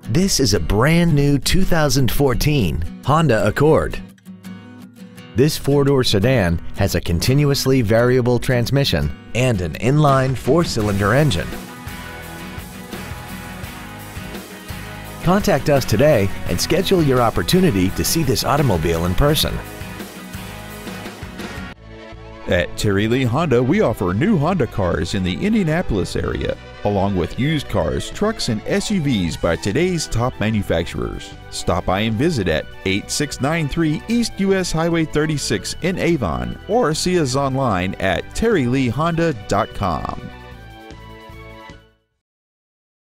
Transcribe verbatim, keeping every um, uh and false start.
This is a brand new two thousand fourteen Honda Accord. This four-door sedan has a continuously variable transmission and an inline four-cylinder engine. Contact us today and schedule your opportunity to see this automobile in person. At Terry Lee Honda, we offer new Honda cars in the Indianapolis area, along with used cars, trucks, and S U Vs by today's top manufacturers. Stop by and visit at eighty-six ninety-three East U S Highway thirty-six in Avon, or see us online at terry lee honda dot com.